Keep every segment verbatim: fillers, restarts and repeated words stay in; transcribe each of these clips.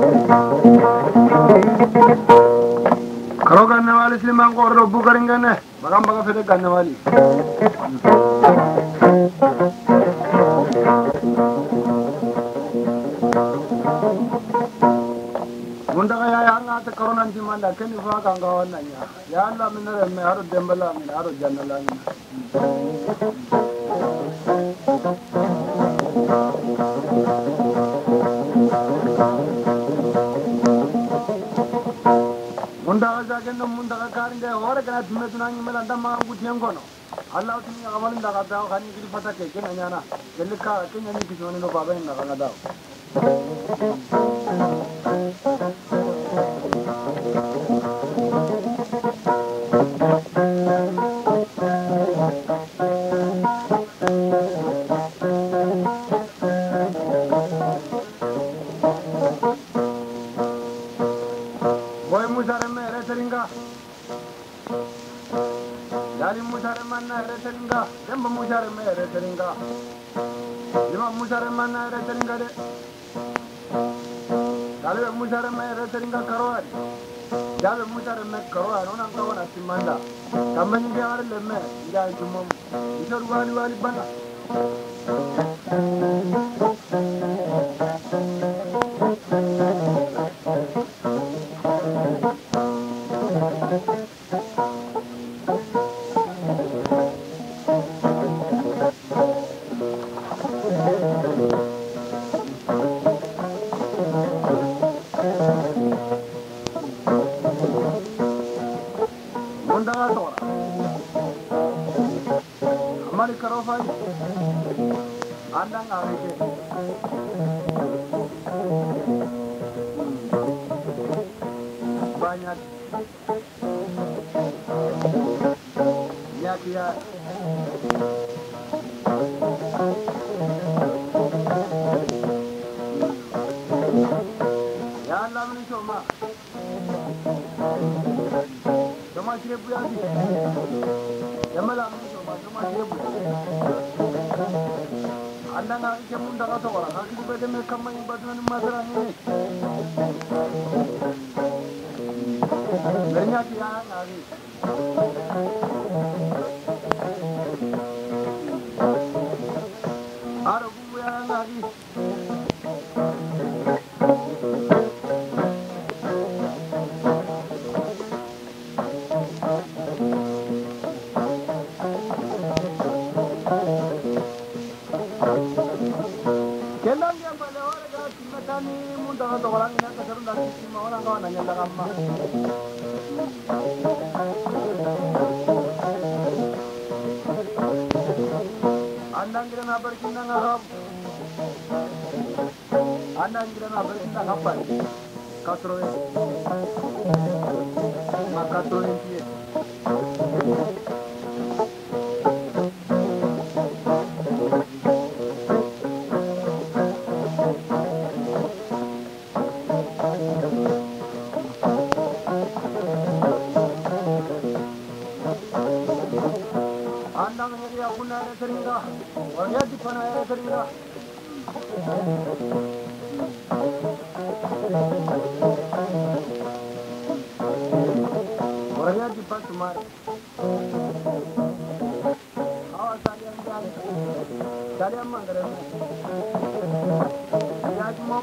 Karo Ganawali Sliman Koro Bukaringane, Magamba Fede Ganawali. Mundaka Yanga, the Corona Timanda, can you walk and go on? Yalla Minara, Meharo Dembala, Meharo Janalan. Mundaka again, the Mundaka Karin, the Horakat, Metunang, Melandama, Gutiangono. Allah to me, Amalin Dagata, Hani Patake, Kenyana, Delika, Kenyan Kizon of Baba in Nagada. Boy Musarama, Reteringa. Dari Musarama, Reteringa, Demba Musarama, Reteringa. Lima Musarama, Reteringa. Dari Musarama, Reteringa Karoari. Dari Musarama Karoa, non Ankawana Simanda. Kamani Yar Leme, Yajumum. Isor Wali Wali Bana. Amari Karofai, Andang Arike, Banyak, Yakia, Yalla Soma, Soma Shrebuadi, Yamala Soma, Soma Shrebuadi. Andang Arike Mundaka Tora, Haki Bedeme Kamani Batman Madrani. Bernyaki Ari. Arabu Ari. Kelang yang pada orang kat Matani mudah atau orang yang keseru dari semua orang kawan yang dalam mah. Andang kita nak berkinta ngaham, andang kita nak berkinta ngapan, kasroe, mak kasroe ni. Andang ni dia pun ada seringa, orang dia di mana ada seringa. Orang dia di pas cumar. Awas salian jalan, salian mana kerana? Dia cuma.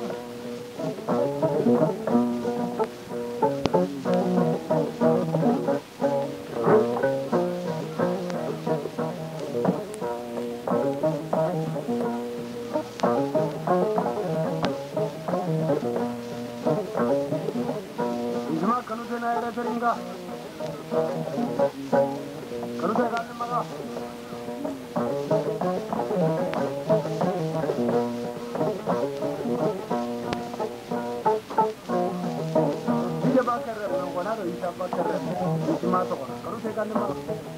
Seringa, kalau saya kan mana? Dia bakar, orang mana tu isap bakar, cuma tu kan. Kalau saya kan mana?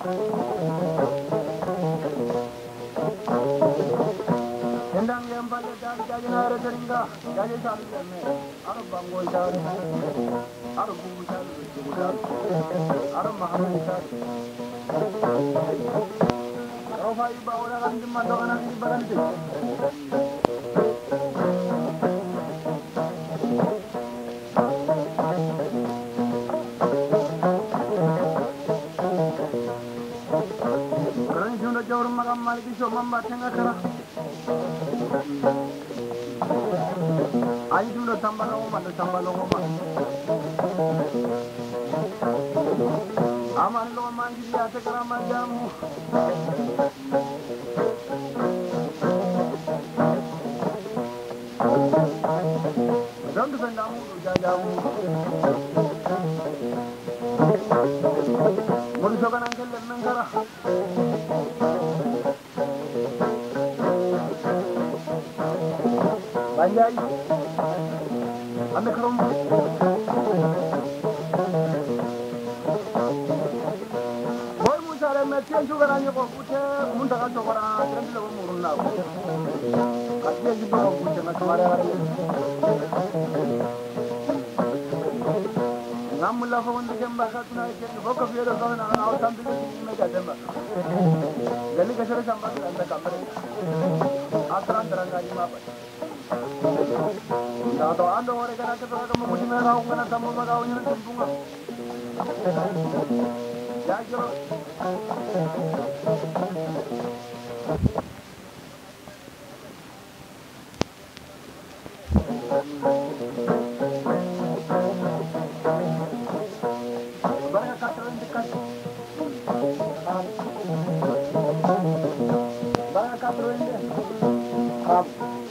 Hendang yang paling jadi jadi nara seringa, jadi satu ni, arab bangoi jadi, arab buku jadi. Aram Mahamad Isar. Kalau fai bawa orang di mana orang di berhenti. so mamma tenga kara ai dulo tambalo ma do tambalo ma aman lo mangi dia te kara manjamu don't defend amu jajamu muri so kana ngel men kara banjai ande karom boy musare metien juga nanya ko pute mun daga to bara tan lo murunna ko katiya jiba ko pute na kamare hari namulla fa wonde jamba katuna ke bokko fiero ko na aw tambile me ga jamba gali ka sere jamba anda kamare atran teranga ji ma na to ando ore kana ke to ko mudi me raw ngana tammo ma gaw ñu tumbunga ya joro baraka katran dikat baraka katran de ap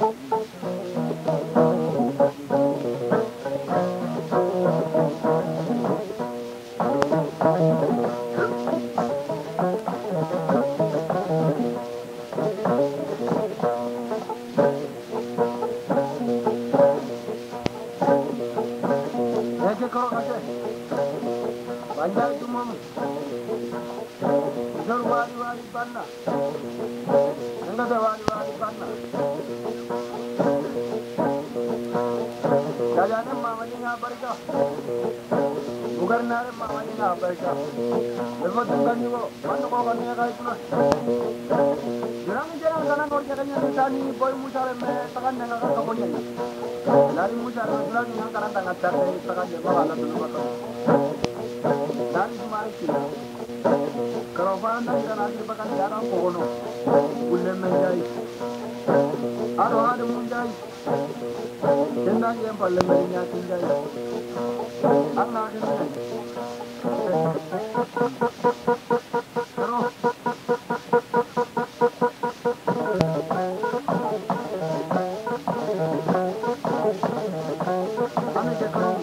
banjai tumam jor wali wali banna enga de wali wali banna jajane mama ni nga barka ugar nare mama ni nga barka belmo dungan ni ko man ko kan ni ga ituna jurang jara kana nor jara ni tani boy musare me takan nga ka ko ni lari musare jurang ni kana tanga tare takan ni ko ala tunu ko dan kemarin kita kalau orang dari sana siapa jarang kono boleh menjadi ada ada menjadi tentang yang paling banyak tinggal Allah ini terus kami cekal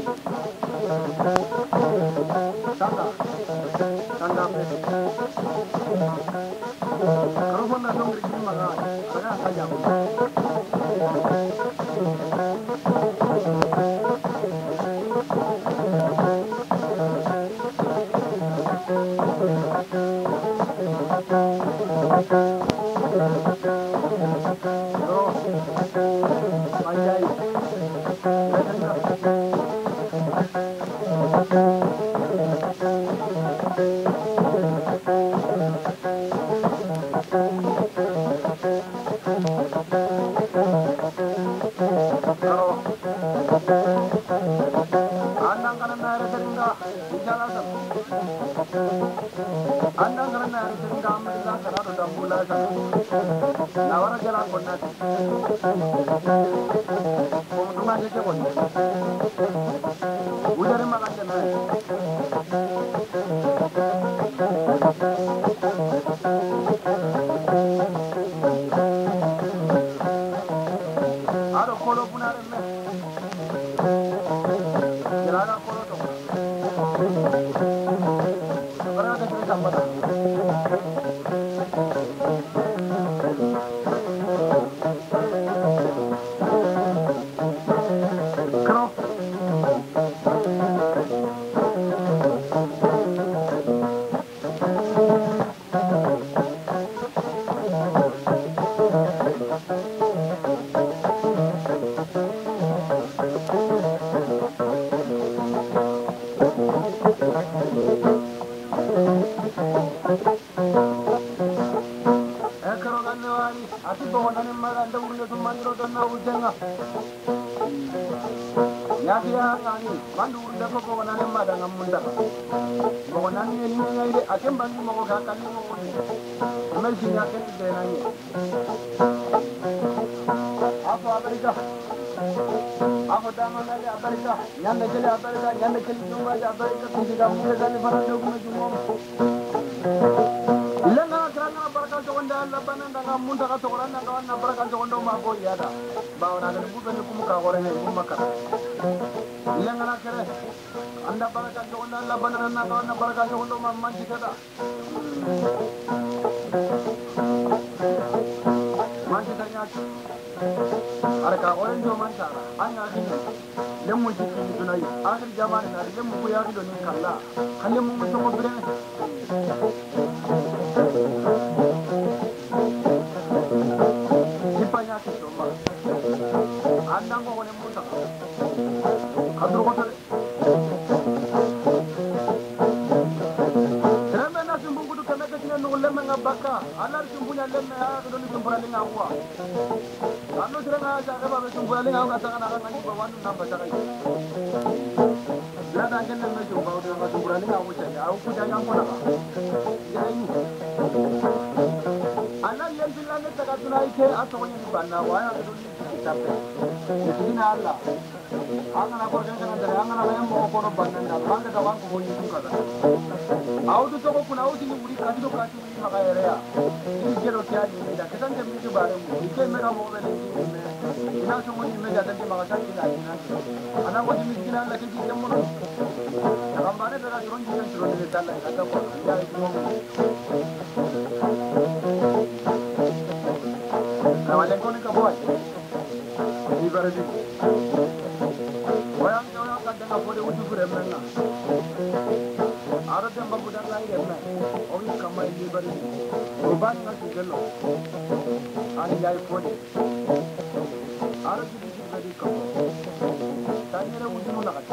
tanda tanda kalau pun dah sungguh ini maka agak saja panjai andang karena ada sehingga bicara andang karena ada sehingga mereka karena sudah mulai nawar jalan konas rumah aja konas udah makan jelas ada kolo pun ada jalan kolo tu karena ada cerita pada Maganda urne tu maniro tu na ujenga. Ya dia ngani bandu urde ko ko nane mada ngam munda ko nane ni ngai de akem bandu mo ko ka kan mo ko ni amal sinya ke de nani apa amerika apa dama nale amerika nyande kele amerika nyande kele juma ja amerika kindi ga mu ga ni fara do ko jumo ilanga kranga baraka to wanda Allah bananda ngam munda ka to randa ka wanna baraka to wanda ma ko yada bawna ga bu ben ku mu ka gore he bu makara ilanga na kere anda baraka to wanda Allah bananda ka wanna baraka to wanda ma man jikada man jikanya arka oren do man tara anya din lemu jikki dunai akhir zaman na lemu ko yari do ni kala kalle mu to ko bire dipanya ke do ma andang ko ne mu ta kadro ko tare rembe na sumbu kudu kame ke tine no lemme ngabaka alar sumbunya lemme ha do ni sumbura linga wa anu sira na ja ba be sumbura linga ga ta kana kan ni ba wanu na ba ta kai la da ken na jo ba do ga sumbura linga wo cha au ku ja yang ko na ja ni ana yen bilan ne ta ga tunai ke ato ni banna wa ya do ni tape ni na alla angana ko den kana dare angana na mo ko no banna na banga da wanko ko ni ka da au do to ko kuna au ni muri ka do ka ti ni ma ga ya ni ke ro kya ni da ketan ke mi bare mu ni ke me ga mo be ni me ina so mo ni me da de ma ga ta ni na ni ana ko ni kina la ke ji ke mo no da ba ne da ron ji ni ron ni da la ka ta ko ya ni mo na wale ko ni ka boy ni bare di wayang yo ka da ko de uju fure menna ara dem babu da la ire me o ni kamai ni bare di o ban na ti gello ani jai ko de ara di di bare ko tanyere uju no la ka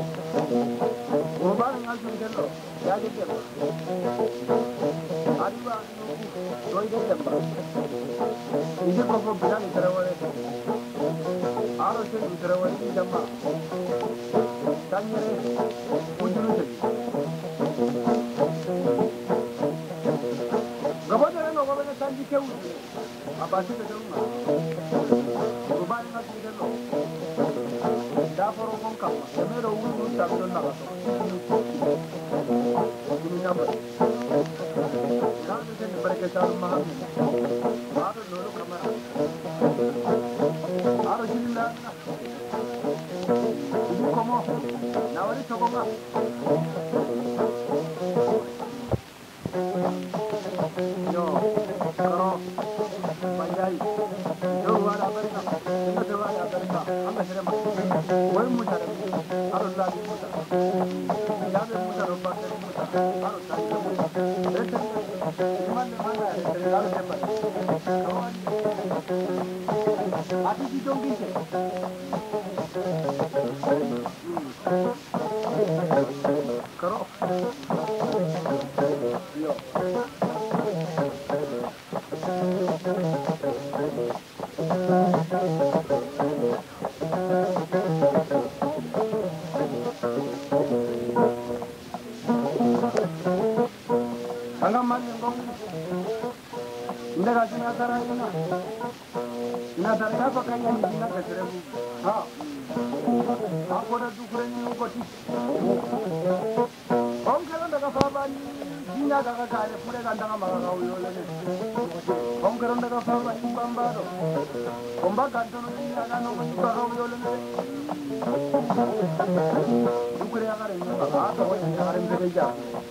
o ban na ti gello ya de dem ari ba no do de dem ba ini ko ko bilang terawale aro se terawale ni jamma tanyere ujuru se gabanya no gabanya tanji ke ujuru abasi ke jamma rubani na ti delo da foro kon kam emero ujuru ta don na to ujuru nyamba kan se ne barke ta ma aro lolo kamera aro jilla ibu komo nawari chokonga yo karo bayai yo wala barka inda te wala barka anga sere ma wai mutare aro la di mutare ya be mutare ba te mutare aro ta ese man man ese aro te ba ati di dong dice karo yo anga man ngong ndega sina tarayna na tarayna pa kanya ni na kasrebu ha ako da dukure ni ko ti on kala daga fa ba ni dinya daga kare pure ga daga ma ga uyo le on kala daga fa ba ni bamba do on ba ga do ni ga no ko ba ga uyo le dukure ga re ni ba ga to ni ga re ni ga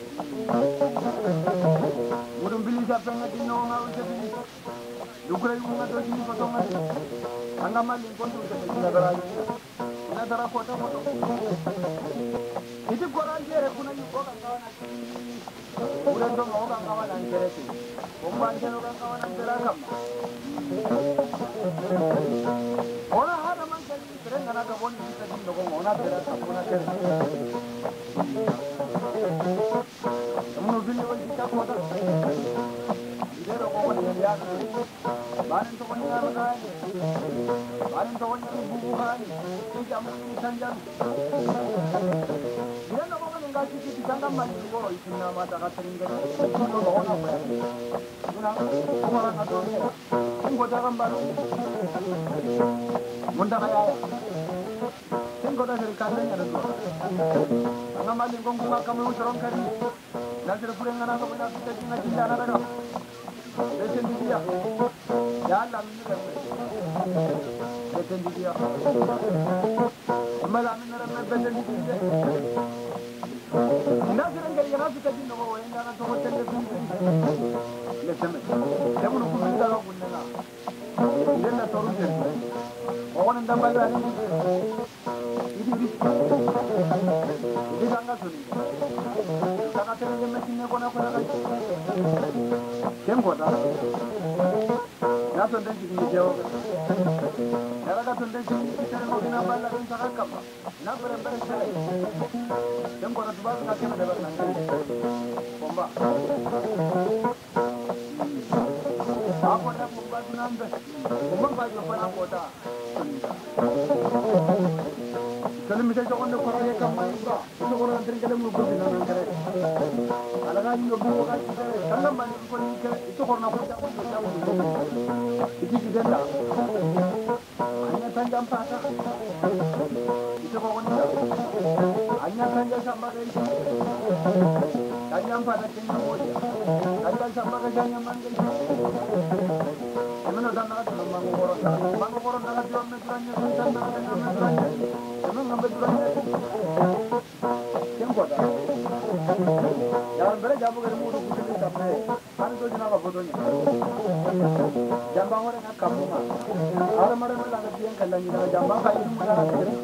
murum bili sa penga di no nga uja bili dukure yu nga do ni ko to nga anga mali ko to ke ni dara na dara ko to ko itu koran jere kuna yu ko ka na ure do ngo ka ka na jere ti bomban jero ka ka na jera kam ora hada man ke ni tren na ka boni ti ti no ko ona jera ka kuna ke Munu bili wali ta ko ta. Ide ro ko ni ya. Banin to konya ragai. Banin to konya bubu kai. Ini jamu ini sanjang. Dia nak makan enggak sih di sana mandi goro itu nama tak sering kan. Itu loh nak apa? Guna orang atau ni. Tunggu jangan baru. Muntah kaya. Tunggu dah dari kandang ada dua. Angam mandi gonggung kamu usahakan kari. Nanti pulang anak kamu nak kita tinggal di sana ada. Lesen di dia. Jalan ni kan. Lesen di dia. Malam ni orang nak lesen di dia. Nanti orang kaya nak kita di nama orang yang nak tu macam lesen di dia. Lesen. Kamu nak pun dah lagu ni lah. Dia nak turun jadi. Orang yang dah bayar ni. Ini ini. Ini sangat sulit. Sangat sulit yang mesti ni kena kena lagi. Kenapa dah? Nak tunjuk ini jauh. Kalau nak tunjuk ini kita nak guna bala dan sangat kapal. Nak berapa sekali? Kenapa nak buat nak kena dapat nanti? Bomba. Apa nak membuat nanti? Bomba bagi apa nak buat? Kalau misalnya orang nak korang yang kamai juga, itu orang antri kalau mungkin di dalam kereta. Kalau kan juga bukan kita, kalau mana pun itu orang nak kerja pun kerja pun. Itu kita tak. Hanya tanjam pasar. Itu orang ni. Hanya tanjam sama kerja. Tanjam pasar kena boleh. Tanjam sama kerja yang mana kerja. Mana dah nak tu mangu koran, mangu koran nak jual meteranya, jual meteranya. Memang ambil meteranya. Kenapa dah? Jangan berjamu ke rumah tu kita sampai. Anu tu jenaka bodohnya. Jambang orang nak kamu mah. Orang mana mana nak dia kalau ni nak jambang kaya itu mana nak jadi.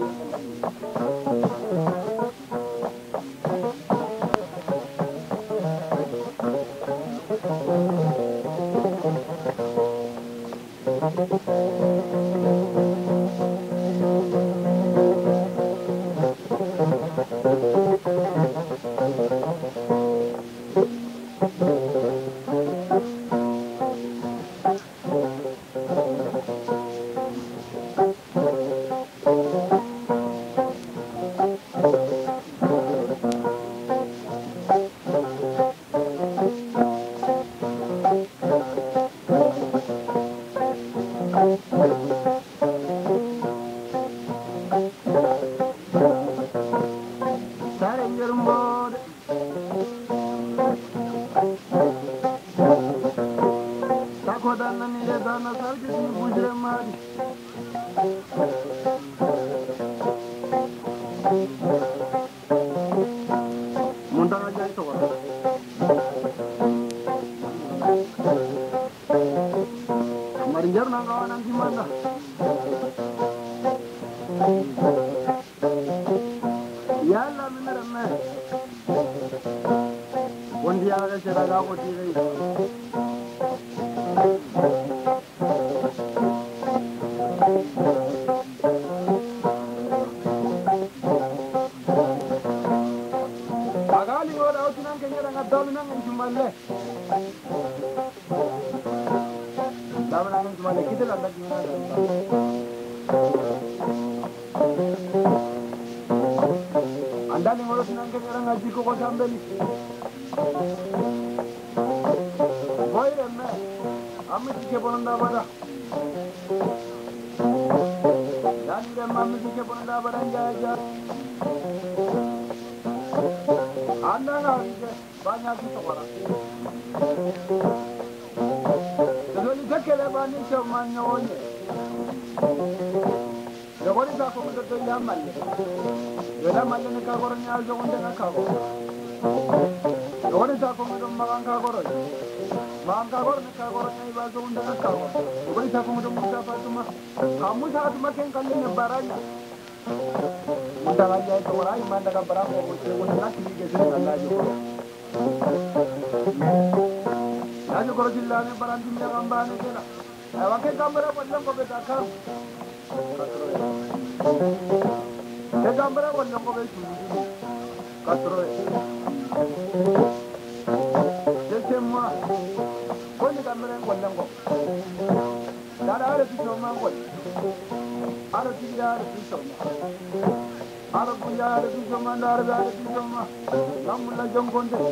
Kau ni kamera yang kau Dada ada pisau mangkot. Ada tiga ada pisau. Ada punya ada pisau mana ada ada pisau mah. Kamu lah jongkon deh.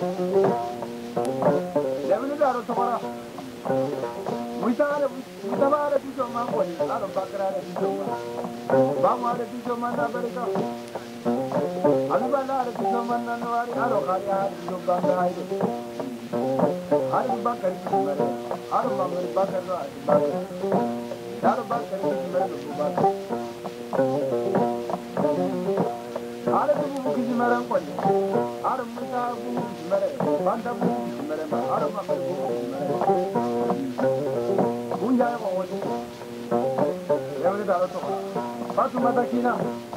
Lepas itu ada seorang. Kita ada kita ada pisau mangkot. Ada bakar ada pisau mah. Bang ada pisau mana mereka. Ada bala ada pisau mana nuari. Ada kali ada pisau bangga itu. Ada bakar pisau mana. Ada mampu bakar tu ada bakar. Ada bakar pisau mana tu bakar. Ada tu buku pisau mana pun. Ada muda buku pisau mana. Banta buku pisau mana. Ada mampu buku pisau mana. Bunja yang mau tu. Yang ni dah tu. Batu mata kina.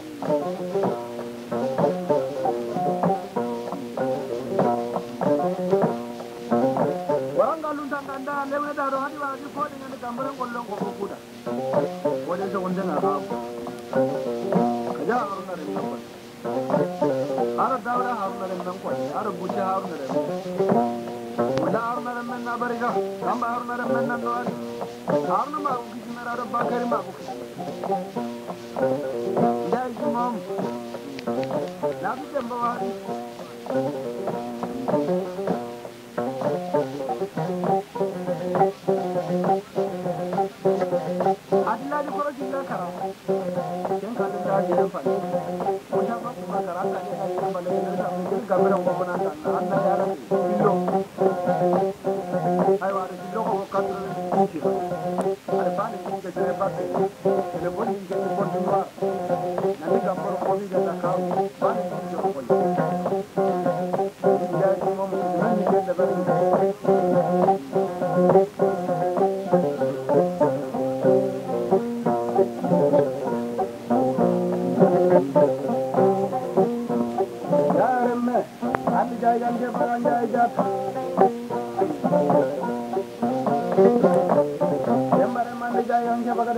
Anda lepas dah orang di bawah kau dengan gambar kolong kau kuda. Kau jadi seorang jangan apa. Kerja orang ada nampak. Ada dawra orang ada nampak. Ada buca orang ada. Buca orang ada mana beriga. Gambar orang ada mana luar. Orang nama aku kisah mana ada bakar mak aku. Jadi imam. Nabi jembawa. Adillah di korang kita kerana, yang kalau dah jadi apa, macam apa cuma kerana dia dah jadi balik negara, mungkin gambar orang mana tanah, anda ada bilo, ayo ada bilo kau kata ni, ada balik kita jadi balik, telepon ini telepon dua, nanti gambar kau ni kita kau, balik kita kau, jadi semua mungkin kita dapat. Jangan dia barang jajat. Yang mana mandi jangan dia bagai.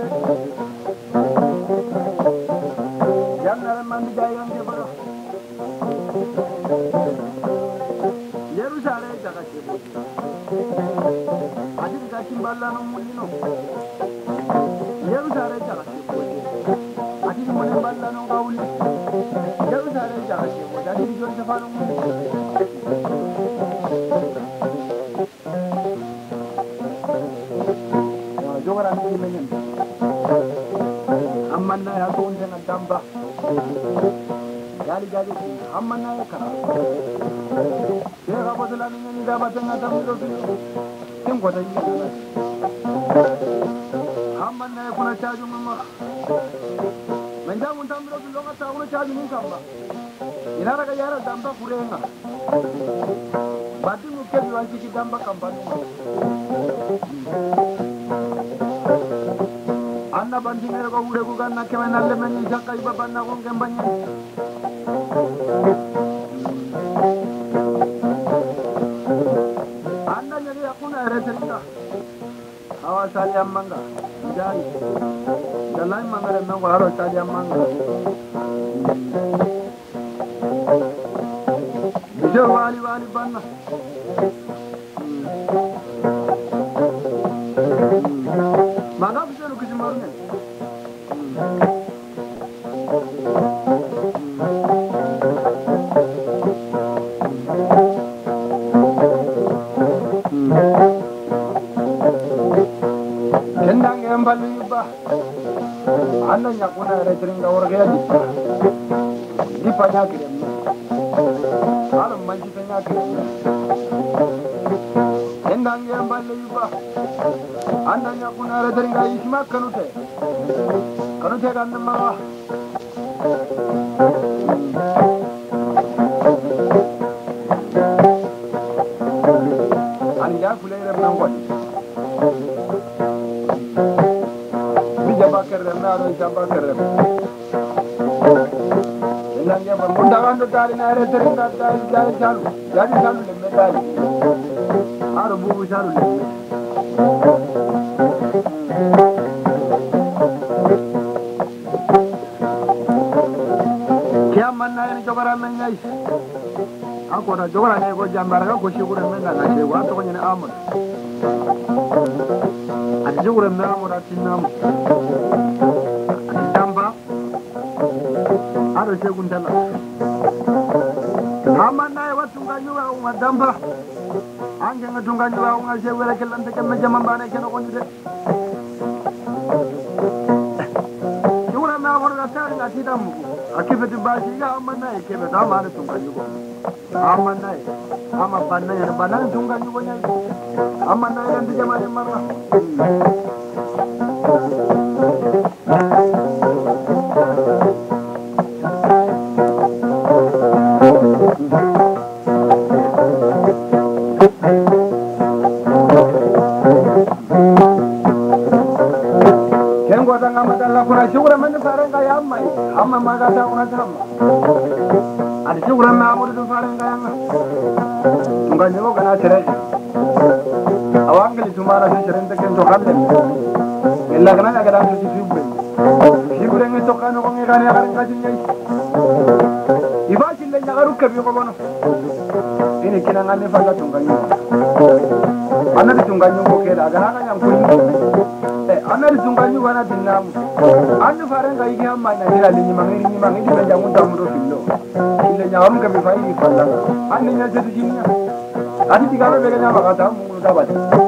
Yang mana mandi jangan dia bagai. Yerusalem jaga sibuk. Adi kita kimbala nomulino. Yerusalem jaga sibuk. Adi mana bala nomgauli. Yerusalem jaga sibuk. Adi dijual siapa nomulino. Jogaran ini menyen. Amanna ya tuan jangan tambah. Jadi jadi amanna ya kan. Dia apa tu lagi ni dah baca ngata mulu tu. Tim kau tanya. Amanna ya kuna caju mama. Menjam untam mulu tu logat tahu kuna caju ni kamba. Inara kaya ada tambah kurenga. Batu mukhe jual ciki tambah kamba. Anna banting era kau udah bukan nak kemen nalle men isya kai bapak nak kau kembanya. Anna jadi aku nak ada cerita. Awas saya mangga, jadi jalan mangga dan nak harus saya mangga. Bisa wali wali bana. Mana bisa lu kisah marunya? Kendang yang paling bah, anaknya pun ada cerita orang kaya di pa, di penyakit ini, alam manci penyakit ini. Kendang yang paling bah. Anaknya pun ada cerita ismak kanute, kanute kan nama. Anja kulai remang wadi. Bijaba kerana ada bijaba kerana. Kendangnya pun mundakan tu dari nara cerita dari dari calu, dari calu lembut dari. Aru bubu calu lembut. Kia mana yang coba ramai guys? Aku dah jual ni aku jambar aku syukur mana nasi gua tu kan ni amur. Ada syukur mana amur ada nam. Ada jamba. Ada syukur mana. Aman naik waktu kayu aku nggak jamba. Angin nggak kayu aku nggak syukur lagi lantai kan macam mana kena kau ni deh. Syukur mana amur kata nggak tidak muku. Akibat basi ya aman naik akibat aman itu kayu. Aman naik, aman panai, panai tunggang juga ni. Aman naik nanti zaman yang mana? Yang gua tengah macam lakukan syukur mana sekarang kaya amai, amai maga tak orang sama. Ada syukur mana amor itu sekarang kaya amai. Tunggang juga kena cerai. Awang kali cuma rasa cerai tak kena coklat lem. Ella kena agak dalam tu syukur. Syukur yang itu kan orang yang kaya orang kaji ni. Iba cile nyaga ruk kebi kau bono. Ini kena ngani faga tunggang juga. Anak tunggang juga kira agak agak yang pun. Anak tunggang juga nak tinggal. Anu farang kaya gini amai nak kira lini mangi lini mangi di meja muntah muntah filo. Cile nyaga ruk kebi fai di falang. Anu ni jadi sini. Adi tiga orang begini apa kata mulu dapat.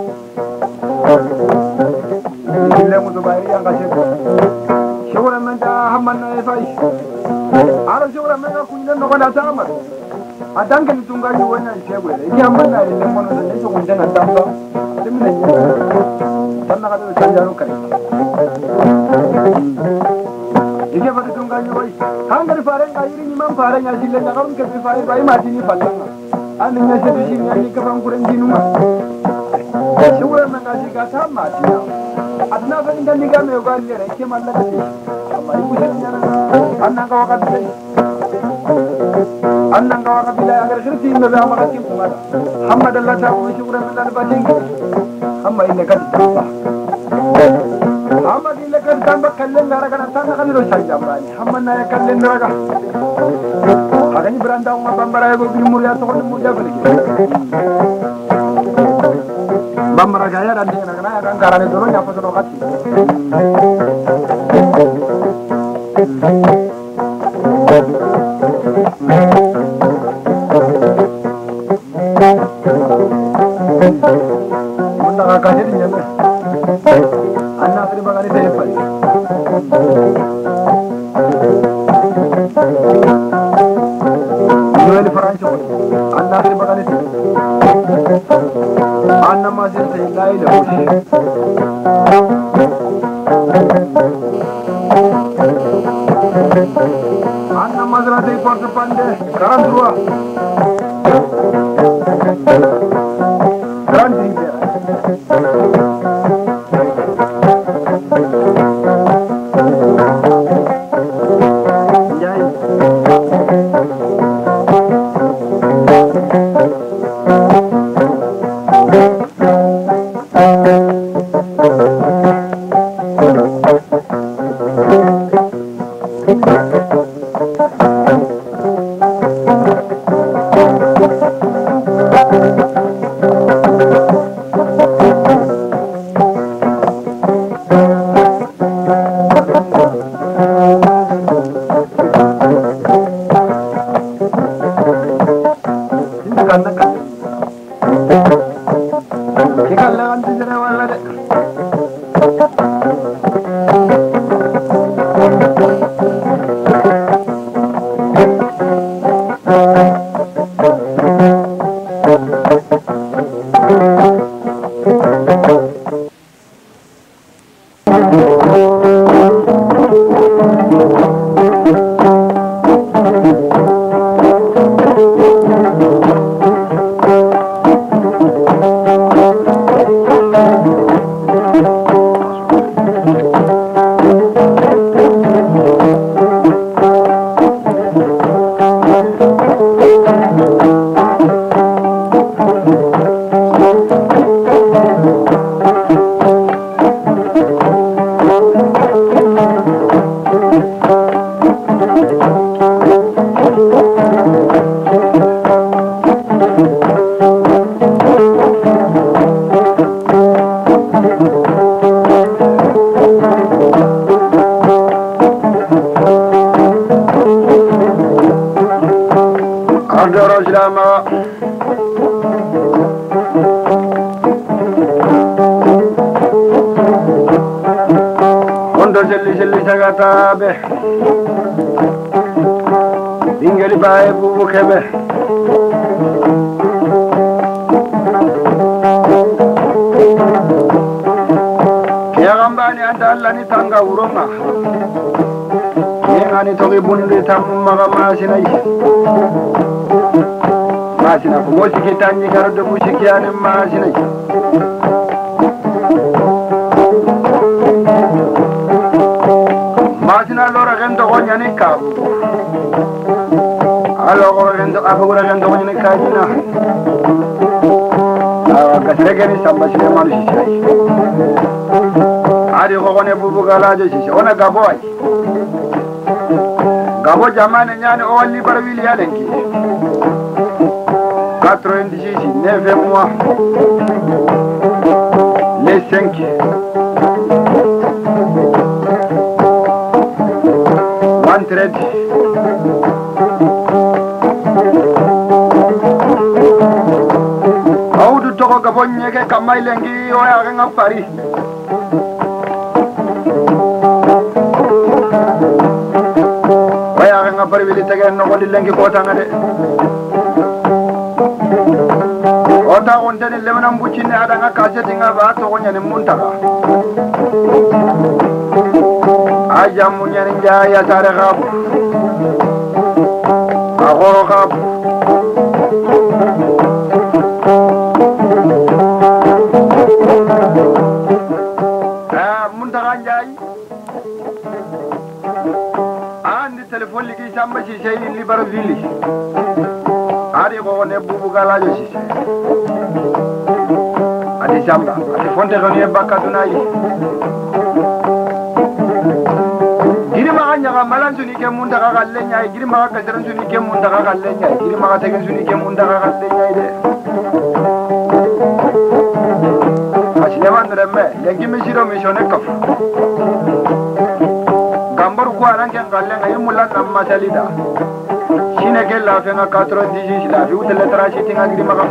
Cile muntah bayar yang kasih. Syukur mana hamman na fai. Ara syukur mana kunjung nak ada sama. Adang kan tunggang juga ni syukur. Ini hamman na ini mana ni syukur jangan tambah. Demi ni. Tanah kata jangan rukai. Ini apa tunggang juga? Hanggar farang kaya ini imam farang yang sila jangan kebi fai fai mati ni falang. Anu ni sedu sini ni kerang kurang jinuma. Syukur mana jika sama dia. Adna kan indah ni kami orang ni rek kemal lagi. Amai pusatnya na. Anak kau kat bila. Anak kau kat bila agar kerja ini berapa makan kim kumara. Hamad Allah tahu syukur mana dapat tinggi. Hamad ini kat tambah. Hamad ini kat tambah kalian nara kan tanah kami rosak jamban. Hamad naya kalian nara kan. Hari ini berantau ngapa bambara aku beli muria tu kan muria beli. Bambara gaya dan dia nak naya kan karena itu orang apa tu kat. Munda kasih dia ni. Anak terima kasih telepon. Jual Franco. Anak terima kasih. Anak masih selai dah. Anak masih ada di porta pandai. Karan dua. Karan tiga. Thank you. Ardoro Silama Ondo Selli Selli Sagatabe Ingeli Bae Bubu Kebe Kiyagambani anda Allah ni tanga uroma Yengani togi bundi tamu maga masinai Masina ko musiki tanji garudo musiki ane masinai Masina lora gendo gonya ni kabu Alo go gendo afugura gendo gonya ni kajina Awa kasrege ni samba sile manu sisai Adi go gone bubu galajo sisi ona gabo ai Gabo jamane nyane o walli barwili yalenki quatre-vingt-dix-six neuf mois les cinq one thread Audu toko Gabo nyeke kamai lengi o ya nga Paris Waya nga barwili tege no ko lengi ko tangade Ota ontene lemana mbuchine adanga kaseti nga ba to gonya ne muntaka Aja munyani njaya tare gab Agoro gab Ah muntaka njai Andi telefon ligi samba si sey Libreville Ari ko ne bubu galajo si Adi samba adi fonte goni bakaduna yi Giri ma anya ga malan suni ke munda ga galle nyai giri ma ga garan suni ke munda ga galle nyai giri ma ga tegen suni ke munda ga galle nyai de Asile mandre me lengi mi siro mi shone kaf Gambar ko aran ke galle ngai mulan nam masalida Shine ke la fe nga quatre-vingt-dix-six la fi utele trashi tinga giri ma ga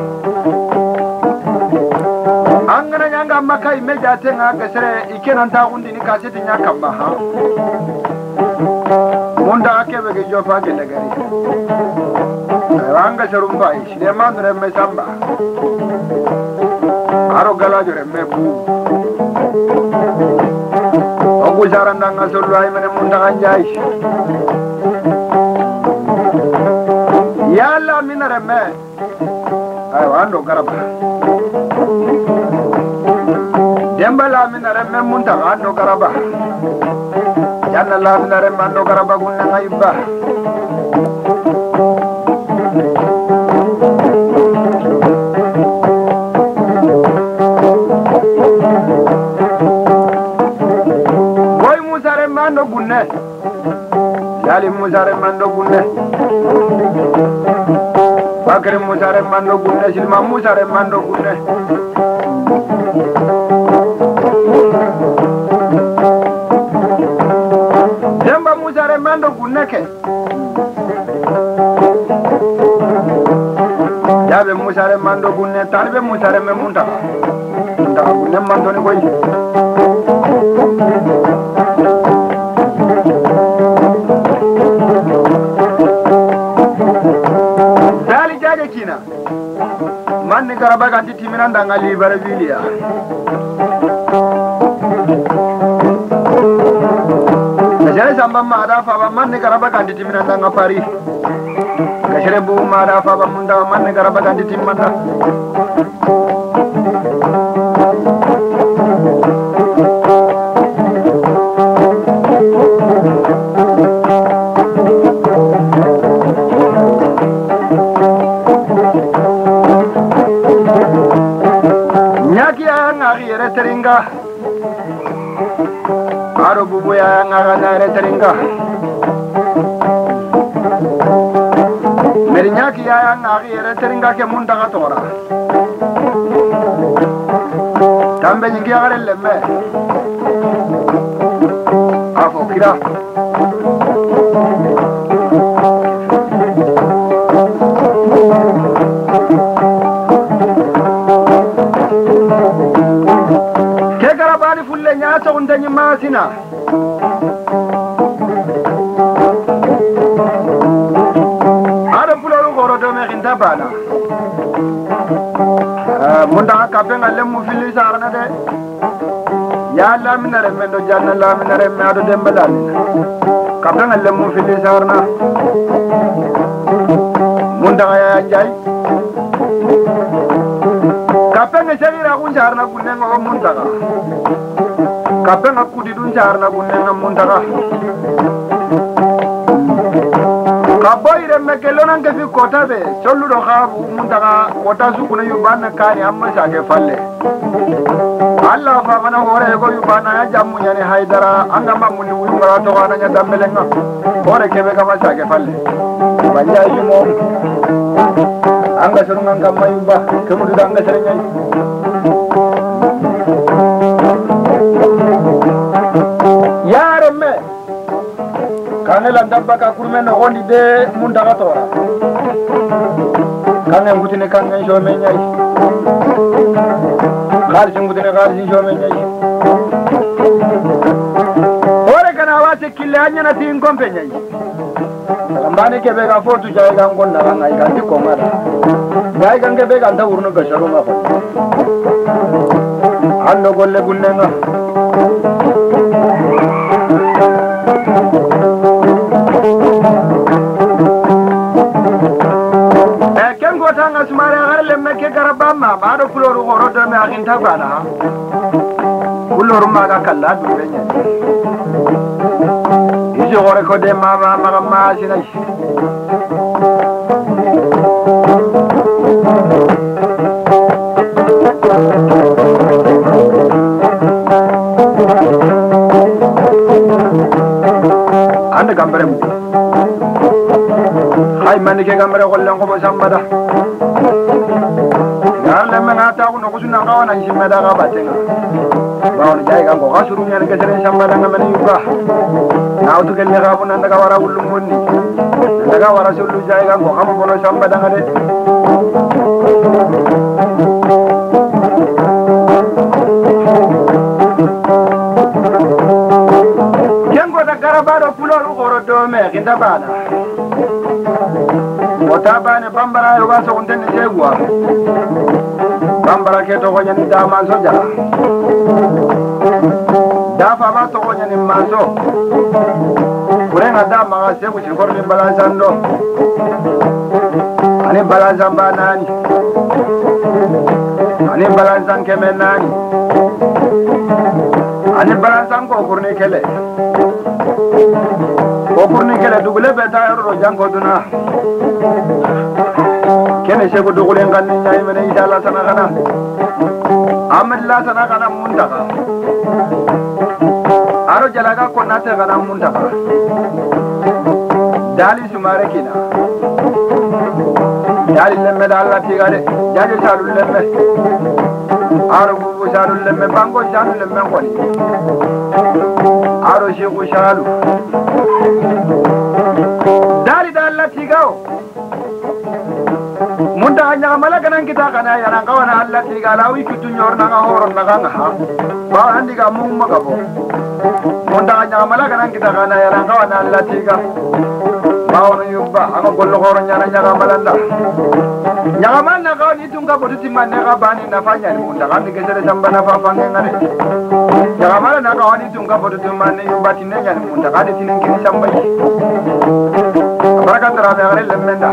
Angana nyanga makai meja tenga kesere ikena ntagundi ni kaseti nyakamba ha Munda akebe ke jofa ke legari Anga serumba shide mandre me samba Aro galajo re me bu Ogu jaranda nga solo ay mene munda kanjai Yalla minare me Ay wando garaba Demba la minare me munta ando garaba Janna la minare mando garaba gunna ngaiba Boy musare mando gunne Lali musare mando gunne Bakri musare mando gunne Silma musare mando gunne Demba musare mando guneke Jabe musare mando gunne Talbe musare me munda Munda gunne mando ni boy Dali jaje kina Manni garaba ganti timinanda nga Libreville ya Kajere samba mada faba manni garaba ganti timinanda nga Paris Kajere bu mada faba munda manni garaba ganti timanda Nyaki ya ngari yere teringa Aro bubu ya ngara nare teringa Meri nyaki ya ngari yere teringa ke munda ka tora Tambe nyingi ya gare lemme Afo kira China. Ada pulau goro do me kinta bana. Munda kapenga lemu fili sarana de. Ya la minare mendo janna la minare me ado dembalani. Kapenga lemu fili sarana. Munda ya jai. Kapenga shagira kun sarana kunenga ko munda ka. Kapenga kudi dun sarana kunenga munda ka. Kaboire mekelona ngefi kota be cholu do khabu mundaka kota su kuna yubana kani amma sake falle Allah fa mana hore go yubana ya jammu yani haidara anga mamuni wimara to wana nya dambelenga hore kebe kama sake falle banya yimo anga surunga ngamma yumba kemudu danga serenya yaremme kanela ndamba ka kurmeno gondi de mundaka tora kange ngutine kange jome nyai kharji ngutine kharji jome nyai ore kana wate kille anya na tin kompe nyai ambane kebe ka fotu jai ga ngonna ngai ga diko mara jai ga ngebe ga nda urno ga sharu ma ko ando golle gunnenga Asmara garle meke garabama bado kulor goro do me aginta bana kulor maga kala du benya isi gore ko de mama maga ma sina ande gambare mu hay manike gambare golle ko sambada Alla mena ta ko no kusuna ngawana nshimeda ga batenga bawo jai ga ngo gasuru nyane ke sere sambada ngamene yuba na utu kelle ga buna ndaga wara ulum wonni ndaga wara sulu jai ga ngo xam bono sambada ngade kengo da garabado pulolu goro do me kinda bana Otabane bambara yo gaso untene jegwa bambara ke to gonya ni da manso jara da fa ba to gonya ni manso kurenga da maga se ku chikor ni balanzando ani balanzamba nani ani balanzan kemen nani ani balanzan ko kurni kele ko kurni kele dugule beta ro jango duna kene sego dugule nganni nyai mene idala sana kana amalla sana kana mundaka aro jalaga ko nate kana mundaka dali sumare kina dali lemme dalla tigade jaje salu lemme aro bubu salu lemme bango salu lemme ngoni aro shegu salu dali dalla tigao Munda hanya mala kanan kita kana ya nang kawan Allah tiga lawi kutu nyor nang horon nang ha ba andi ka mung magabo munda hanya mala kanan kita kana ya nang kawan Allah tiga ba ono yubba ako gollo horon nyana nyaga malanda nyaga man na kawan itu ngka bodu timman na bani na fanya munda kan digesere samba na fa fangen ngane nyaga mala na kawan itu ngka bodu timman yubba tinenya munda kan ditinen kini samba baraka tara me ngare lemenda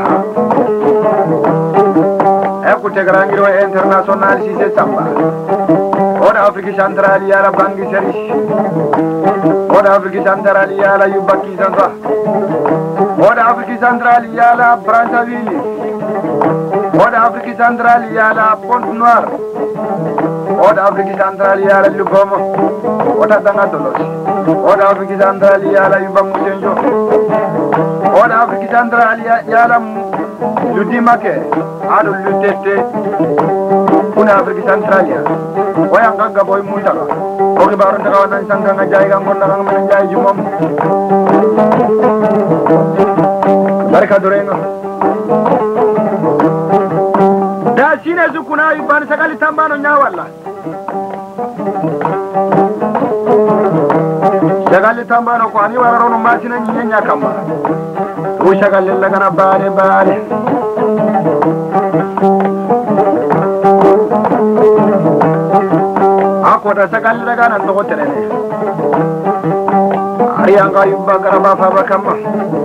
Écoute grangiro international si c'est samba Oda Afrique centrale ya la bangi seri Oda Afrique centrale ya la yubaki santa Oda Afrique centrale ya la Brazzaville Oda Afrique centrale ya la Pointe Noire Oda Afrique centrale ya la Lugomo Oda Danga Dolos Oda Afrique centrale ya la Yubamu Senjo Oda Afrique centrale ya la Ludimake ado lutete kuna Afrique centrale waya nganga boy mutaka o ke baro ndaka nan sanga nga jay ga ngonna nga men jay ji mom barka durenga da sine zukuna yu ban sakali tambano nyawalla shagali tambano ko ani wara rono masina nyenya kamba o shagali la kana bare bare ako da shagali la kana ndo terene ari anga yubba garaba fa bakamba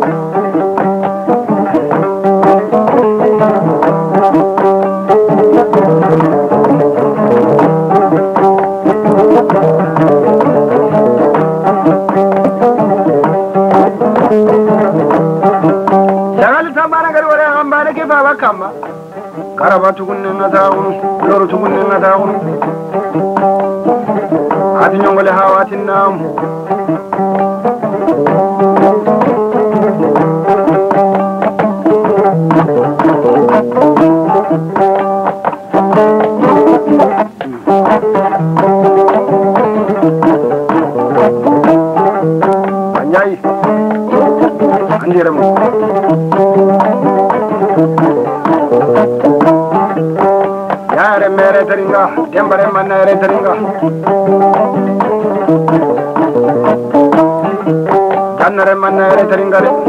kama karaba tukunne ngataun loro tukunne ngataun ati nyongole hawatin nam anyai andiremu yare mere teringa dembare manare teringa kannare manare teringa re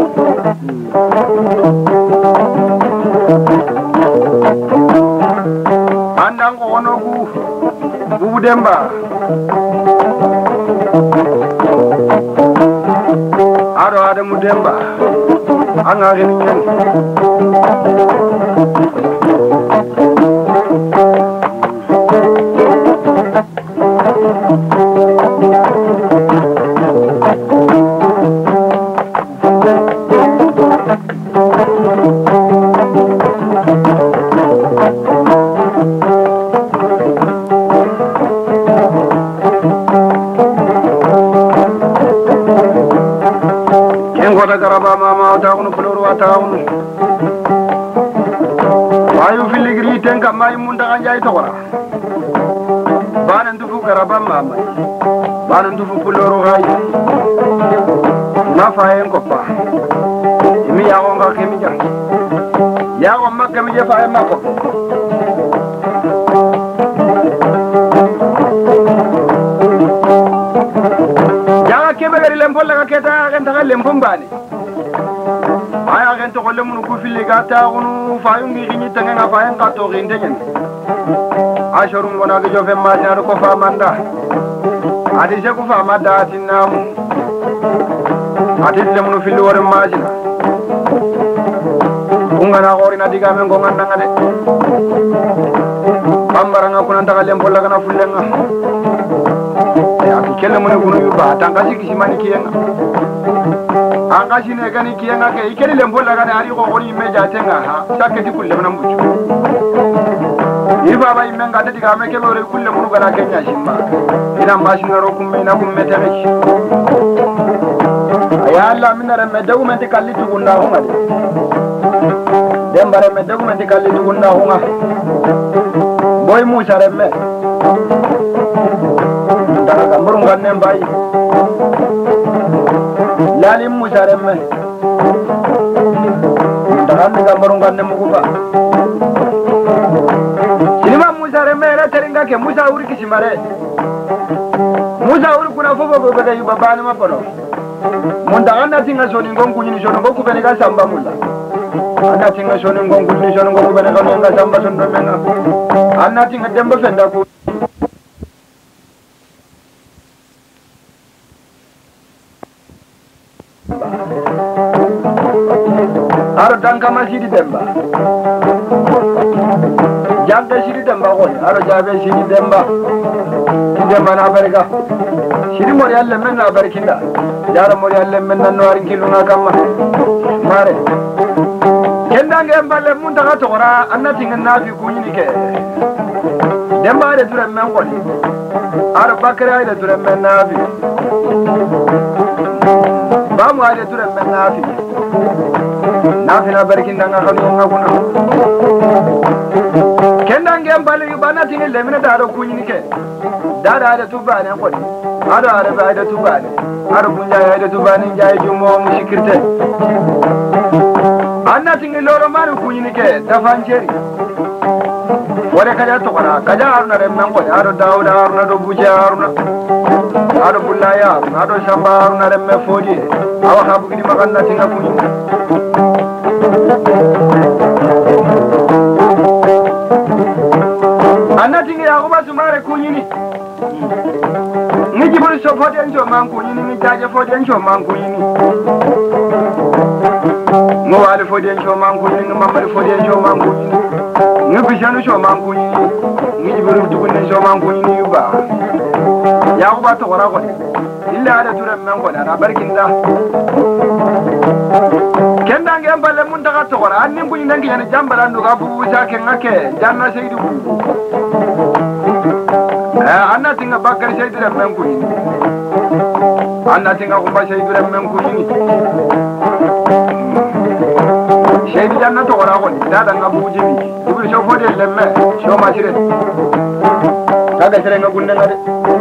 andango onogu bubu demba aro adamu demba anga ginin garaba mama taunu kuluru taunu wayu filigri tenka mai munda anjay tokora banan dufu garaba mama banan dufu kuluru hay ma fayen ko pa imi ya on ga kemi ja ya on makka mi je fayen mako ya kebe gari lempo la keta kan ta lempo mbani aya kan to golle mun ku fili gata unu fayungi gini tanga fayen ka to ginde nyen ashorum wona ga jofe ma jar ko fa manda adi je ko fa manda tinamu adi le mun fili wor ma jina unga na gori na diga men gonga nanga de bambara nga kunan ta lempo la kana fullenga ya kele mun kunu yuba tanga siki simani kiyenga anga shine gani kiyenga ke ikeli lembo la gani ari ko goni meja tenga ha saketi kulle mun mbuju iba ba imenga de diga me ke lore kulle mun gala kenya shimba ina mashina ro kumme na kumme tere ya Allah minare me document kalli tugunda hunga de dembare me document kalli tugunda hunga boy musa remme daga gamburun ganne bayi lalim musaremme daga gamburun ganne muguba sinima musaremme era teringa ke musa uri kisimare musa uri kuna fofo go bada yuba bana mapono mun daga na tinga soni ngongu nyini soni ngoku bene ga samba mulla ana tinga soni ngongu nyini soni ngoku bene ga nga samba sondo menga ana tinga demba fenda ku aro danka masidi demba jambe sidi demba ko aro jabe sidi demba demba na barka sidi mo yalle men na barkinda jara mo yalle men na noari kiluna kamma mare kenda ngem balle mun daga tora annati nganna fi kunyini ke demba de dure men ko aro bakra de dure men na fi ba mu ale dure men na fi nafina barkinda nga khanu nga kuna kenda ngem balle yubana tingi lemina daro kunyini ke dada da tubane ko ado are ba da tubane aro bunja ya da tubane jay jumo mushikirte anna tingi loro maru kunyini ke dafanjeri wala kaja to kana kaja haruna remmen ko ado dauda haruna do buja haruna ado bullaya ado shamba haruna remme fodi awa habu gidi maganna tinga kunyi anna tinga ya ko basu mare kunyi ni ngi buri so fodi enjo man kunyi ni taje fodi enjo man kunyi ni mo wale fodi enjo man kunyi ni mamari fodi enjo man kunyi ni ngi bishanu so man kunyi ni ngi buri dukunne so man kunyi ni ba ya ko ba to gora ko illa ada turam men ko na barkinda kenda ngem balle mun daga to gora annin bunyi nangi yana jambara ndu ga bubu sa ken ngake janna seydu eh anna tinga bakar seydu ram men kunyi anna tinga ko ba seydu ram men kunyi seydu janna to gora ko dada ngabu jibi ibul so fode lemme so ma sire kaga sire ngagunde ngade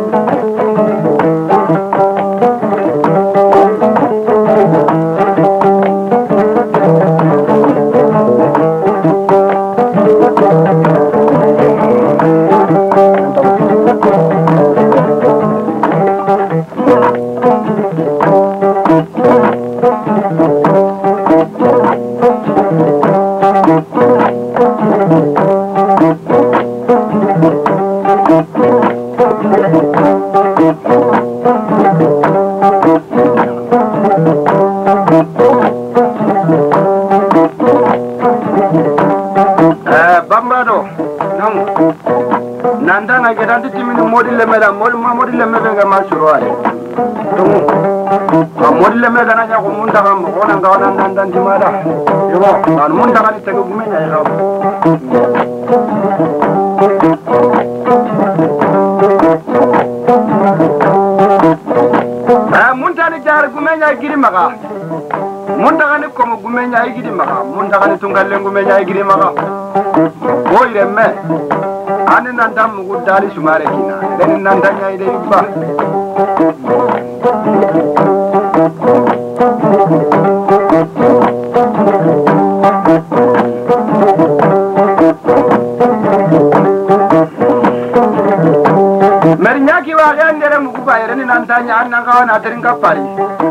modile me dana nya ko mun daga mo ona ngana nan dan di mada yo an mun daga ni tego gumenya ya ah mun tani jar gumenya giri maga mun daga ni ko mo gumenya giri maga mun daga ni tungalle gumenya giri maga boyre me ani nan dam mu dali sumare kina den nan danya ide ba Merinyaki wa gendere mu kubayere ni nantanya anna kawana teringa pari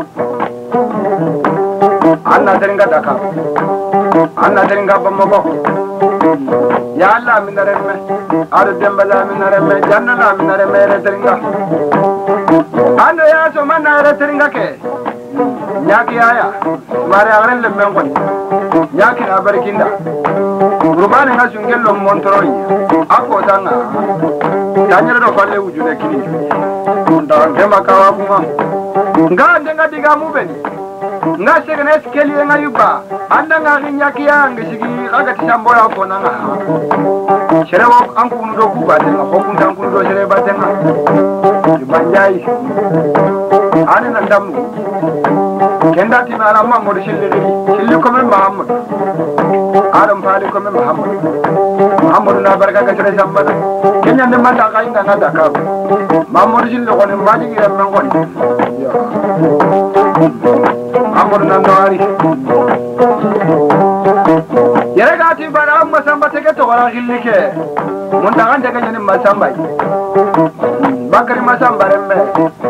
anna teringa daka anna teringa bamako ya Allah minaremme ar dembala minaremme jannala minaremme re teringa ando ya so manna re teringa ke nyaki aya mare agren le men kon nyaki na barkinda gurbane ha sungello montoroi ako tanga tanyere do falle wujune kini nda ngema kawa kuma ngande ngadi ga mubeni ngase gane skeli ngayuba anda ngari nyaki ya ngisigi kaga tishambola ko nanga sherewo anku ndo kuba tenga hokunta anku ndo shere batenga banjai ani na damu kenda timara mammo shille shille ko men mahammad adam faali ko men mahammad mahammad na baraka ga shere sambada kenya ne mata ka inga ngada ka mammo shille ko ne mbaji gira men ko mahammad na ndawari yere ga ti bara masamba tege to wala gillike mun ta kan tege ni masamba bakari masamba rembe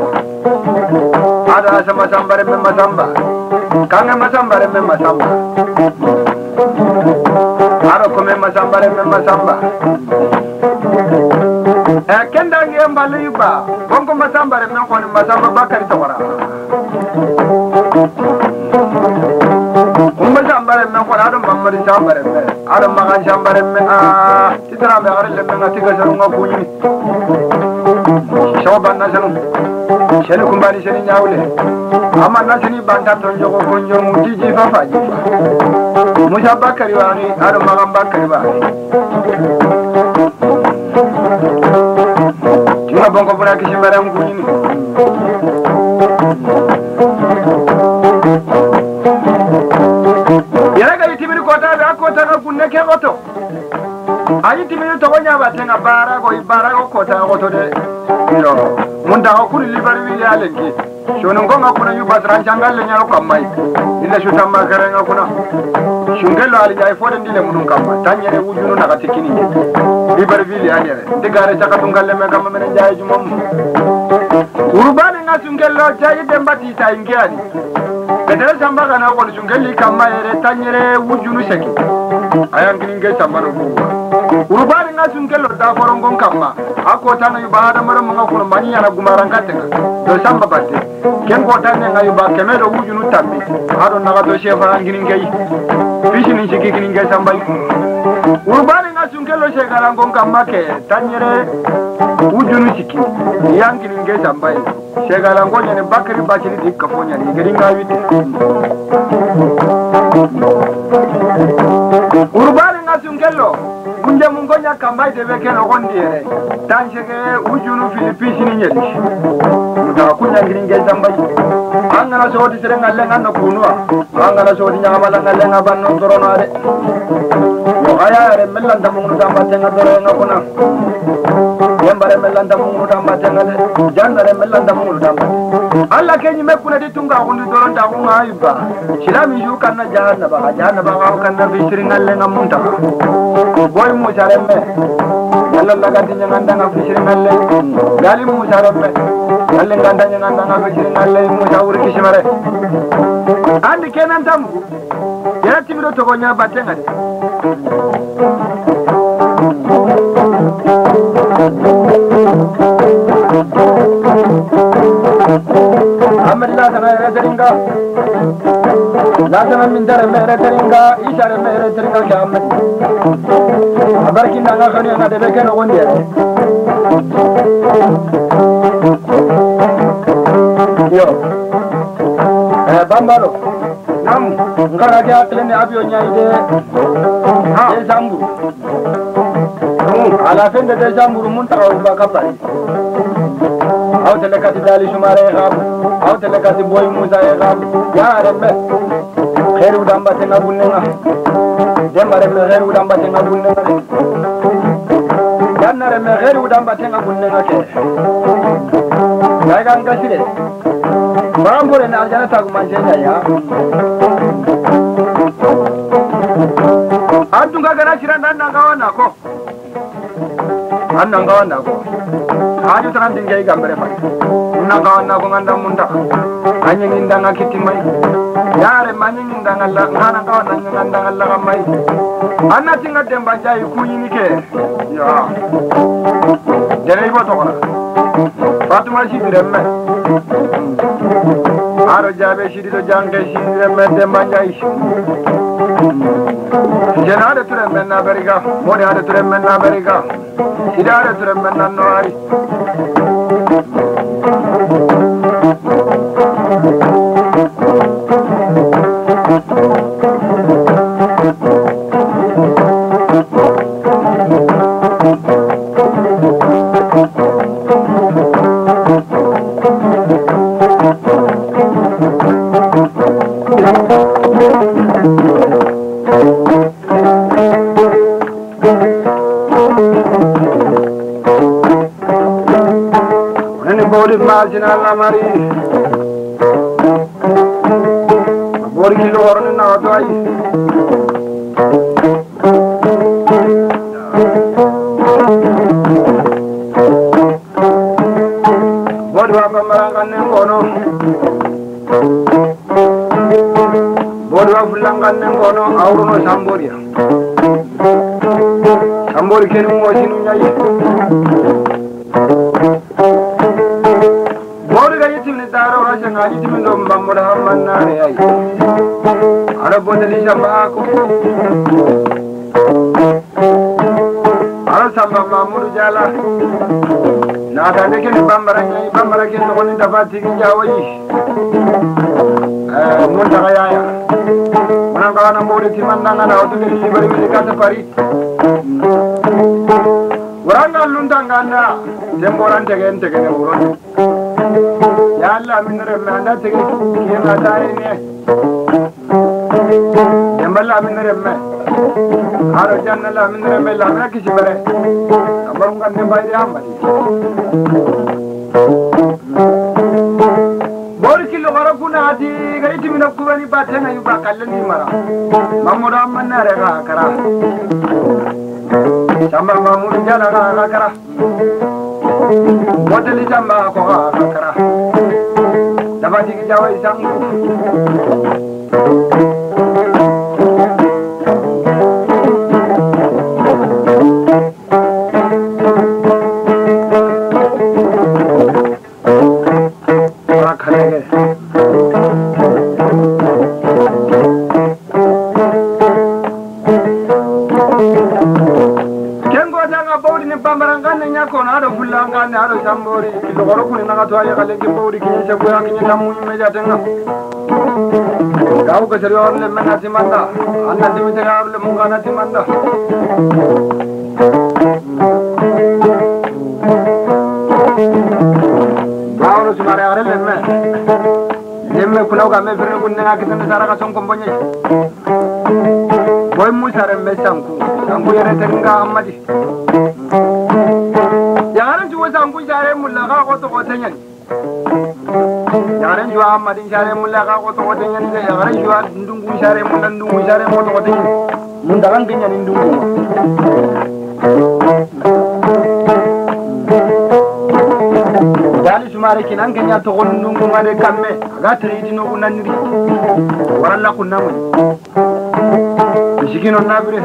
ada sama masamba rembe masamba kanga masamba rembe masamba aro kome masamba rembe masamba e kenda ngi mbalu yuba bonko masamba rembe ko ni masamba bakari to wala Sambare men ko adum bambari sambare men adum magan sambare men ah titara be arle men ngati ga sanu ngabuni shoban na sanu sheni kumbali sheni nyawle amma na sheni banta ton jogo konjo muti ji fa fa ji musa bakari wani adum magan bakari ba tinga bonko bura kishimare nguni ke goto ayi timini to gonya batenga bara go ibara go kota goto de no munda ko kuri libari wi yalenki shono ngonga kuna yu basran changalle nyaro kamai illa shuta magara ngakuna shungelo ali jay fode ndile munun kamma tanyere wujunu na katikini di barvili anyere digare chakatungalle me kamma men jay jumom urubani ngasungelo jay dembati ta ingiani bedere samba kana ko shungeli kamma ere tanyere wujunu sheki ayangini ngai sambaro urubani ngasungelo da forongon kamma ako tana yu bahada mara munga kuno mani yana gumarankatenga do samba batte ken ko tanne ngayu ba kemedo wujunu tambi ado naga do shefa angini ngai fishi ni shiki kini ngai samba urubani ngasungelo shekala ngon kamma ke tanyere wujunu shiki yangini ngai samba shekala ngonya ne bakari bakiri dikka fonya ni gari ngawi urubani ngasungelo kunja mungonya kambai debeke no gondiere tanjege ujunu filipisi ni nyeli muda kunya ngiringe zambai angana sodi serenga lenga no kunwa angana sodi nyamala ngalenga banno dorono are yo aya re mellanda mungu tamba tenga dorono kuna yembare mellanda mungu tamba tenga le jandare mellanda mungu tamba alla kenyi mekuna ditunga kundi doron ta kunga ayuba shilami yu kanna jahanna ba jahanna ba kanna bisiringa lenga munta boy Musa remme yalla laga dinya nganda nga fishiri ngalle gali Musa remme yalla nganda nganda nga fishiri ngalle Musa uri kishimare andi kenan tamu yara timiro to gonya batenga amalla sana rederinga lazana min dare mere teringa ishare mere teringa kamme abarki nanga khani na de beke no wonde yo eh bambalo nam ngara ga klene abio nyaide e zambu ala fende de zambu mun taw ba kapari aw telekati dali shumare gab aw telekati boy musa e gab ya rembe khairu damba tenga bunenga dembare me khairu damba tenga bunenga yannare me khairu damba tenga bunenga ke daga ngasire bambore na aljana tagu manjenya ya adunga gara chiranda nanga wana ko annanga wana ko aju tanan dingai gambare fa nanga wana ko nganda munda anyengi ndanga kitimai yare manyengi ndanga la ngana ka wana nganda la kamai anna tinga demba jai kunyini ke ya dere ibo to kona fatuma shi diremme aro jabe shi do jange shi diremme demba jai jenade turemme na beriga modi ade turemme na beriga idare turemme na noari marginal na mari bor kilo horne na to ai bor wa marangan ne kono bor wa fulangan ne kono awruno samboria sambori kenu mo sinu nyai ngaji tindo mbamura hamanare ai ara bodeli jambako ara samba mamuru jala na tande ke bambara ngai bambara ke no ni dafati ki jawayi eh mun daga yaya mana ka na mori timanna na na otu ni bari mi ka safari waranga lundanga na demboran tegen tegen uron ya Allah min remme anda tege kiyena tare ne jamballa min remme haro jannala min remme la na kisi bare amaru nganne bayde amadi nati gari timi na kubani batena yu bakalle ni mara mamudu amanna rega kara chamba mamudu jala ga kara modeli chamba ko ga kara dabati ki jawa isangu ado sambori logoro kuni naga to ay gale ke bori kinya se boya kinya tamu me jatenga gaw ke serior le menati manda anna dimi te gaw le mungana ti manda gaw sumare are le me lemme kuna ga me firne kunne ga kitane sara ga son kombonye boy mu sare me sanku sanku yere tenga amadi yaran juwa sangu jare mulla ga ko to gotenyan yaran juwa amadin jare mulla ga ko to gotenyan ne yaran juwa ndungu jare mulla ndungu jare mo to gotenyan mun daran kinyan ndungu dali sumare kinan kenya to gon ndungu ngade kamme ga tridi no kunaniri waralla kunamu bishikino nabire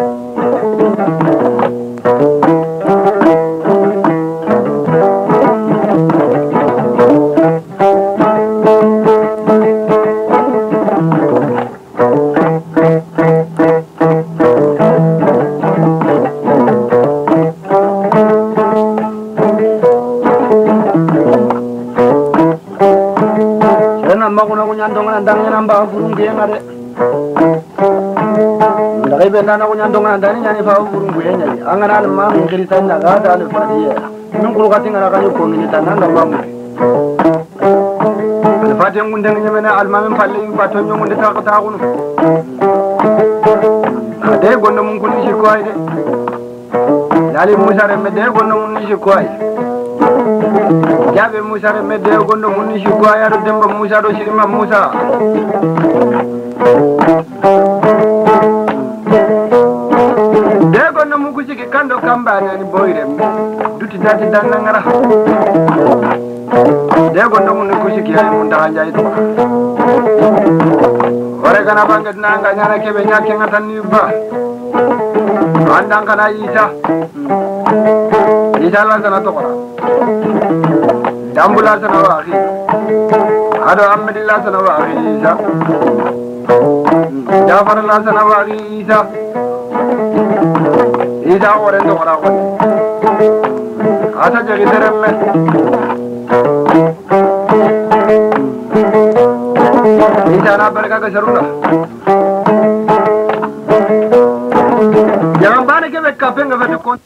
namba burung ge ngade ndai benda na kunya ndonga ndani nyani fa burung ge nyani angana na ma ngiri tanda ga da le fadiya nun kuru katinga na kanyo ko ni tanda na mamu al fatiya ngunde nyame na al mamen falle ba to nyongo de ta ta kunu de gondo mun kuni shi ko ay de dali musa re me de gondo mun ni shi ko ay jabe musa re me de gondo mun ni shi ko ay aro demba musa do shirima musa de gondo mun ku sigi kando kamba ni boyre duti dati dan ngara de gondo mun ku sigi ay mun da jay to ore kana bangat nanga nyana kebe nyake ngatan ni ba andang kana isa isa la sana to kora dambula sana wa akhi ado amdillah sana wa akhi isa jafar la sana wa akhi isa isa ore to kora ko asa jagi teremme isa na barka ka sharuna jangan bane ke be kape nga fe kon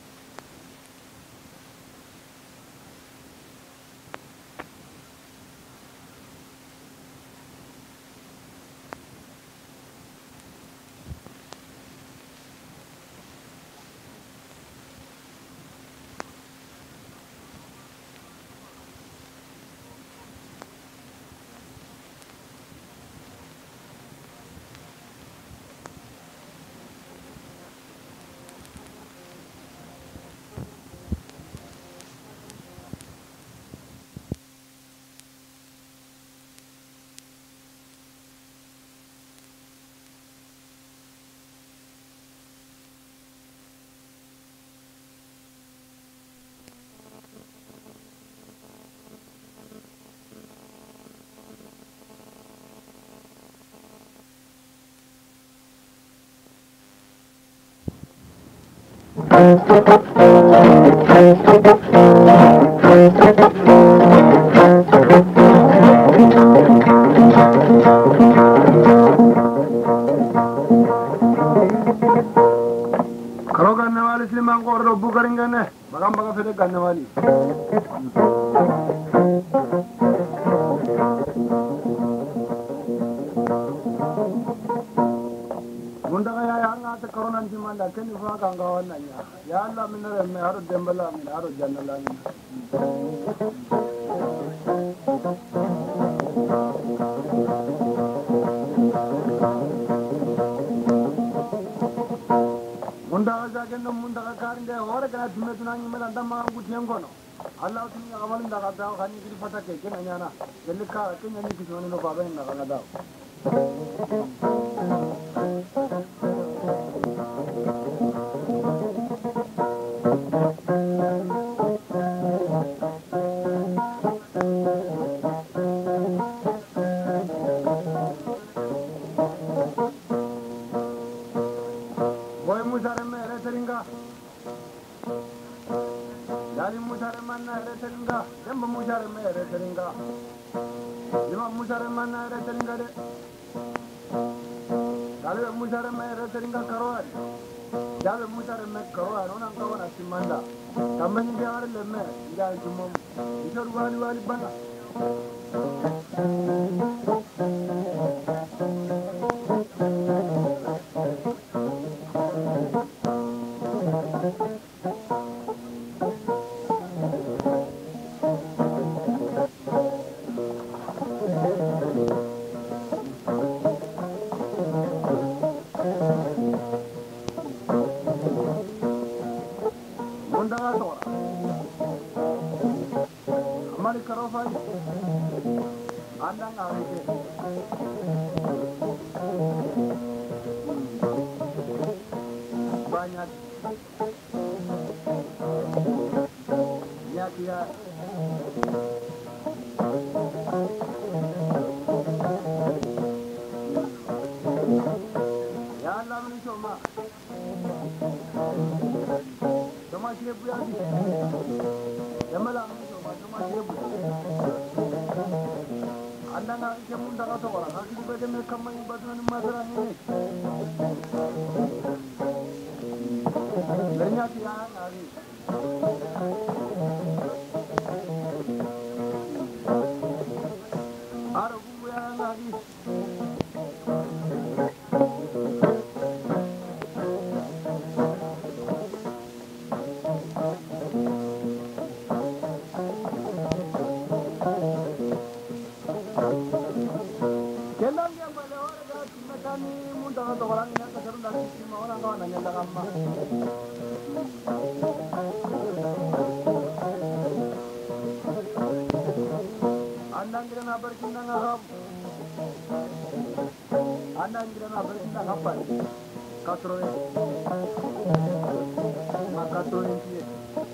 Kalau kan nawali siliman ko ro bugaring gane magam baga fede kan nawali munda kaya yang ate corona nti manda keni fa kan ga wannan ya ya Allah min re me haro dembala min haro jannala min Munda zaga no munda ka karinde hore kana timme tunangi mela ndama ngutiyen kono Allah tun ya amalin da ka dawo kan yi fata ke kin anyana yalli ka kin yanni ki wani no baba inda ka dawo boy musare me re teringa Dali musare manna re teringa demba musare me re teringa Lima musare manna re teringa de Dali musare me re teringa karwari Dali musare me karwari ona kawana simanda Tambani ge are le me ya jumom Isor wali wali bana Amari karofai andang arike banyak ya dia ya Allah meni cuma cuma dia punya ya malam cuma cuma dia punya anda nggak bisa mudah atau orang lagi juga dia mereka main batuan masalah ini banyak yang lagi ada buku yang lagi Kendang yang pada orang kalau cuma kami mudah atau orang yang keseru dari cuma orang kawan hanya dalam mah. Andang kita nak berkindang aham. Andang kita nak berkindang apa? Katroin. Mak katroin sih.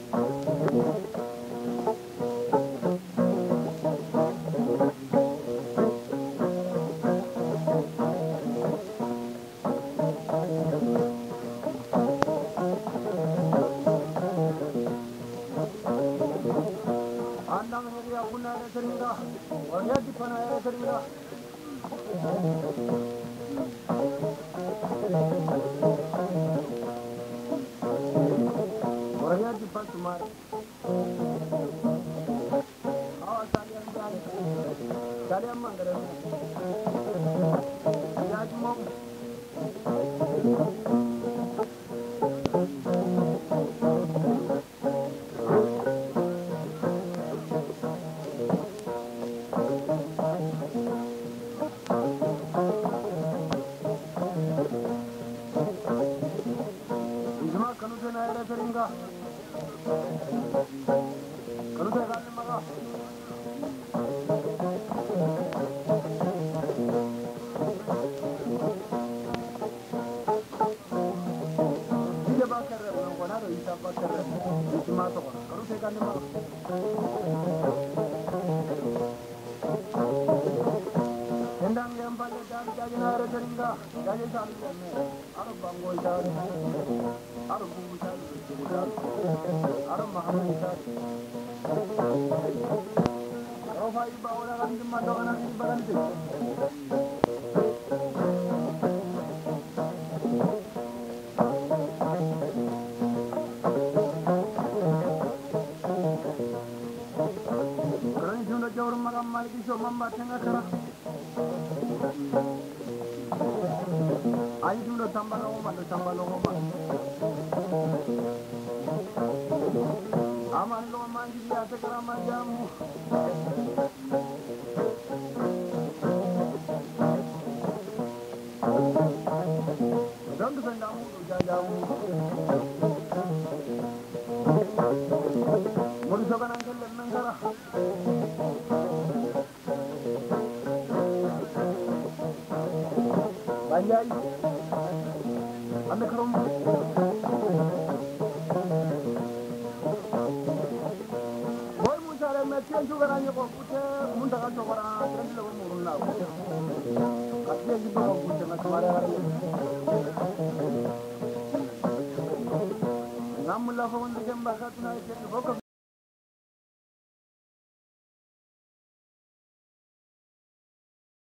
Andang hari aku nak ada seringa, orang yang di mana ada seringa. Orang yang di mana cumar. Awas kalian jalan, kalian manggar. Ya cuma. Ada seringa, kalau saya kali marah, dia bakar, orang mana ada isa bakar, itu masuk orang, kalau saya kali marah. Hendang yang pada jadi jadi ada seringa, jadi satu ni, ada bangoi jadi. Ada bumbu cari, ada makan cari. Kalau fai bawa orang di mana orang di berhenti. Kalau ini sudah jauh makan malik isu mambat tengah kerah. Ayo sudah tambah longoma, tambah longoma. Aman longoma dia sekarang majamu. Dan tu sendamu, jajamu. Anjay. Anda kerum. Boy musara metian juga nanya kok pute mun daga jogora dan lo murunna. Kasih gitu kok pute ngasmara hari. Namun lah kawan dengan bahasa tunai